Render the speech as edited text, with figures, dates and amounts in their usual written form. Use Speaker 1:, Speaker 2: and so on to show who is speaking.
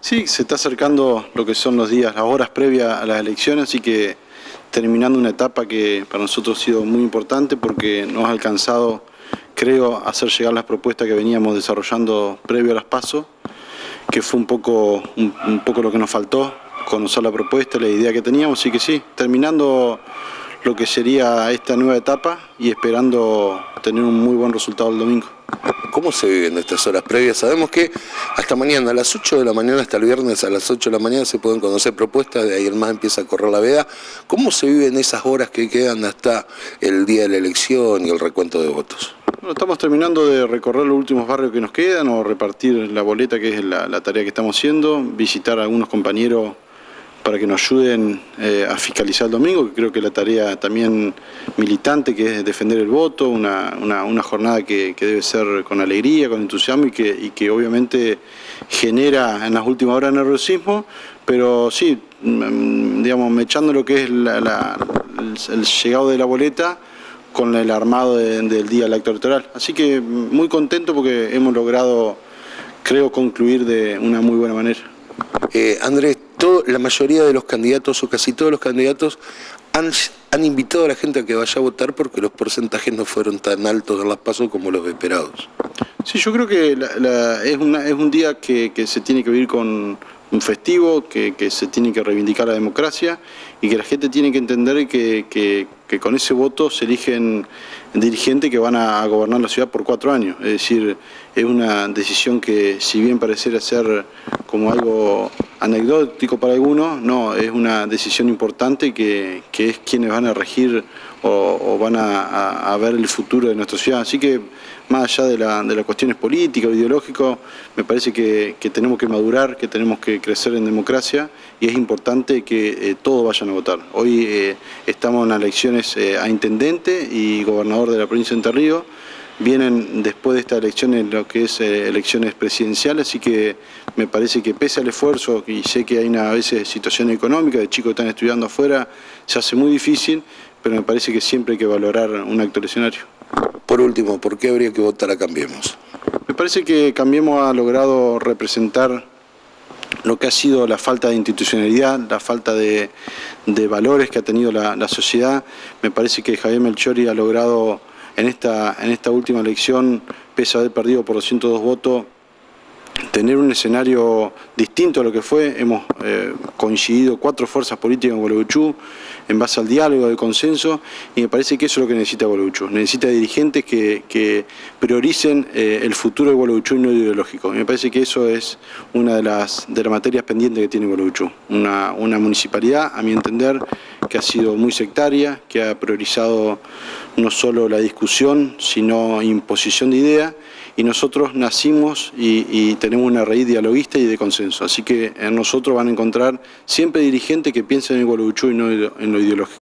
Speaker 1: Sí, se está acercando lo que son los días, las horas previas a las elecciones, así que terminando una etapa que para nosotros ha sido muy importante porque nos ha alcanzado, creo, a hacer llegar las propuestas que veníamos desarrollando previo a las PASO, que fue un poco lo que nos faltó, conocer la propuesta, la idea que teníamos, así que sí, terminando lo que sería esta nueva etapa y esperando tener un muy buen resultado el domingo.
Speaker 2: ¿Cómo se viven estas horas previas? Sabemos que hasta mañana, a las 8 de la mañana, hasta el viernes a las 8 de la mañana se pueden conocer propuestas, de ahí en más empieza a correr la veda. ¿Cómo se viven esas horas que quedan hasta el día de la elección y el recuento de votos?
Speaker 1: Bueno, estamos terminando de recorrer los últimos barrios que nos quedan o repartir la boleta, que es la tarea que estamos haciendo, visitar a algunos compañeros para que nos ayuden a fiscalizar el domingo, que creo que la tarea también militante, que es defender el voto, una jornada que debe ser con alegría, con entusiasmo y que obviamente genera en las últimas horas nerviosismo, pero sí, digamos, echando lo que es el llegado de la boleta con el armado del día del acto electoral. Así que muy contento porque hemos logrado, creo, concluir de una muy buena manera.
Speaker 2: Andrés, la mayoría de los candidatos o casi todos los candidatos han invitado a la gente a que vaya a votar porque los porcentajes no fueron tan altos en las PASO como los esperados.
Speaker 1: Sí, yo creo que es un día que se tiene que vivir con un festivo, que se tiene que reivindicar la democracia y que la gente tiene que entender que con ese voto se eligen dirigentes que van a gobernar la ciudad por 4 años. Es decir, es una decisión que, si bien pareciera ser como algo anecdótico para algunos, no, es una decisión importante que es quienes van a regir o van a ver el futuro de nuestra ciudad. Así que, más allá de las cuestiones políticas o ideológicas, me parece que tenemos que madurar, que tenemos que crecer en democracia y es importante que todos vayan a votar. Hoy estamos en las elecciones a intendente y gobernador de la provincia de Entre Ríos. Vienen después de estas elecciones lo que es elecciones presidenciales, así que me parece que pese al esfuerzo, y sé que hay a veces situación económica de chicos que están estudiando afuera, se hace muy difícil, pero me parece que siempre hay que valorar un acto eleccionario.
Speaker 2: Por último, ¿por qué habría que votar a Cambiemos?
Speaker 1: Me parece que Cambiemos ha logrado representar lo que ha sido la falta de institucionalidad, la falta de valores que ha tenido la sociedad. Me parece que Javier Melchiori ha logrado en esta última elección, pese a haber perdido por 202 votos, tener un escenario distinto a lo que fue. Hemos coincidido 4 fuerzas políticas en Gualeguaychú en base al diálogo, al consenso, y me parece que eso es lo que necesita Gualeguaychú. Necesita dirigentes que prioricen el futuro de Gualeguaychú y no ideológico. Me parece que eso es una de las materias pendientes que tiene Gualeguaychú. Una municipalidad, a mi entender, que ha sido muy sectaria, que ha priorizado no solo la discusión, sino imposición de ideas, y nosotros nacimos y tenemos una raíz dialoguista y de consenso. Así que en nosotros van a encontrar siempre dirigentes que piensen en el Gualeguaychú y no en lo ideológico.